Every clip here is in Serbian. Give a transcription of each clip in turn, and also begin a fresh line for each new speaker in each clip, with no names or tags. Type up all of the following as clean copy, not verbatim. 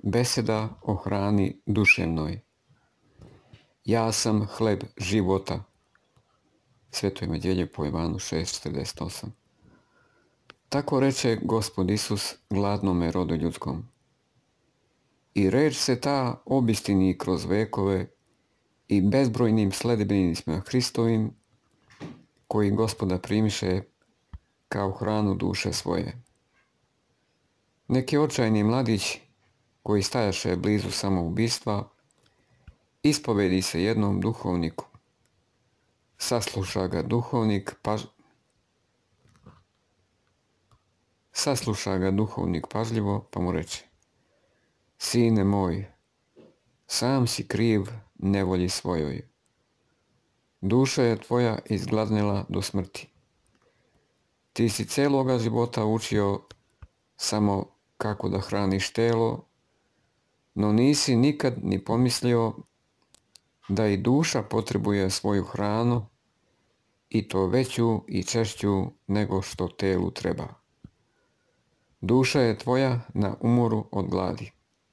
Beseda o hrani duševnoj. Ja sam hleb života. Sveto evanđelje po Ivanu 6:48. Tako reče Gospod Isus gladnome rodu ljudskom. I reč se ta obistini kroz vekove i bezbrojnim sledbenicima Hristovim, koji Gospoda primiše kao hranu duše svoje. Neki očajni mladić, koji stajaše blizu samoubistva, ispovedi se jednom duhovniku. Sasluša ga duhovnik pažljivo, pa mu reče: Sine moj, sam si kriv nevolji svojoj. Duša je tvoja izgladnela do smrti. Ti si celoga života učio samo kako da hraniš telo, no nisi nikad ni pomislio da i duša potrebuje svoju hranu, i to veću i češću nego što telu treba. Duša je tvoja na umoru od gladi.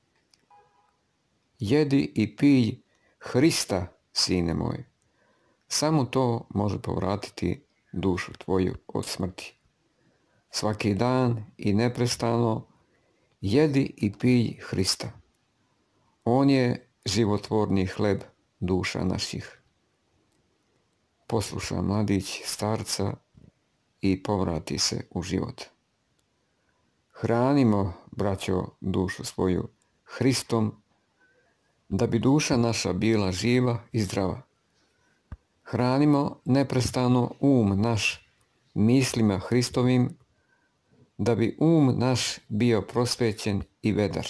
Jedi i pij Hrista, sine moj. Samo to može povratiti dušu tvoju od smrti. Svaki dan i neprestano jedi i pij Hrista. On je životvorni hleb duša naših. Posluša mladić starca i povrati se u život. Hranimo, braćo, dušu svoju Hristom, da bi duša naša bila živa i zdrava. Hranimo neprestano naš mislima Hristovim, da bi naš bio prosvećen i vedar.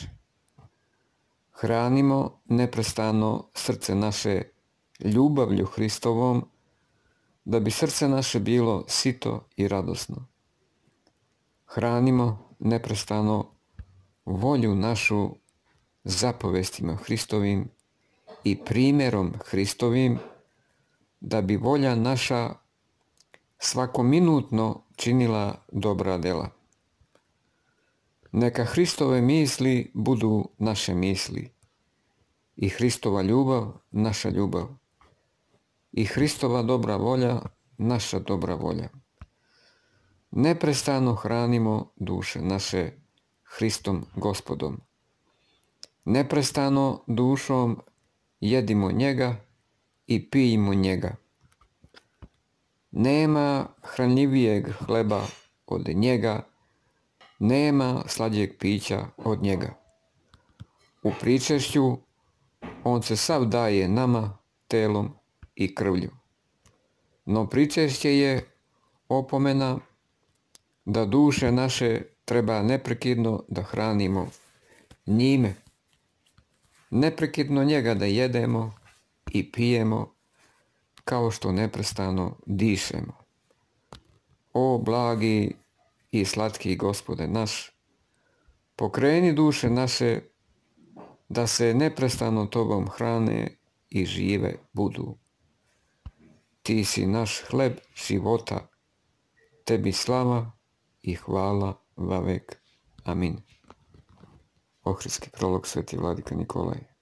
Hranimo neprestano srce naše ljubavlju Hristovom, da bi srce naše bilo sito i radosno. Hranimo neprestano volju našu zapovestima Hristovim i primjerom Hristovim, da bi volja naša svakominutno činila dobra dela. Neka Hristove misli budu naše misli, i Hristova ljubav naša ljubav, i Hristova dobra volja naša dobra volja. Neprestano hranimo duše naše Hristom Gospodom. Neprestano dušom jedimo njega i pijimo njega. Nema hranljivijeg hleba od njega, nema slađeg pića od njega. U pričešću on se sav daje nama telom i krvlju. No pričešće je opomena da duše naše treba neprekidno da hranimo njime. Neprekidno njega da jedemo i pijemo, kao što neprestano dišemo. O blagi i slatki Gospode naš, pokreni duše naše da se neprestano tobom hrane i žive budu. Ti si naš hleb života, tebi slava i hvala vavek. Amin. Ohridski prolog, Sveti vladika Nikolaj.